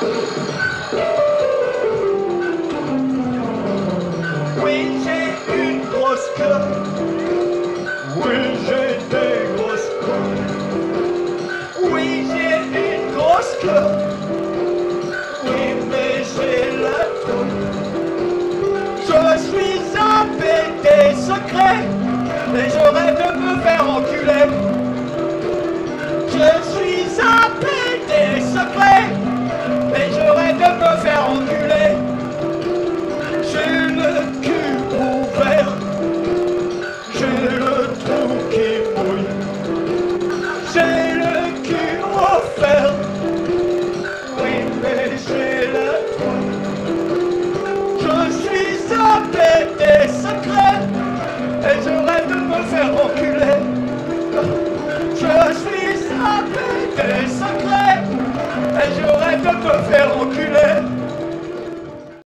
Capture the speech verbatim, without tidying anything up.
Oui, j'ai une grosse queue. Oui, j'ai des grosses queues. Oui, j'ai une grosse queue. Oui, mais j'ai la toux. Je suis un pété secret et je rêve de me faire enculer. Je suis un pété secret et je rêve de me faire enculer. J'ai le cul ouvert, j'ai le trou qui mouille, j'ai le cul offert, oui mais j'ai la trouille. Je suis un pété secret et je rêve de me faire enculer. Je suis un pété secret et je rêve de me faire enculer.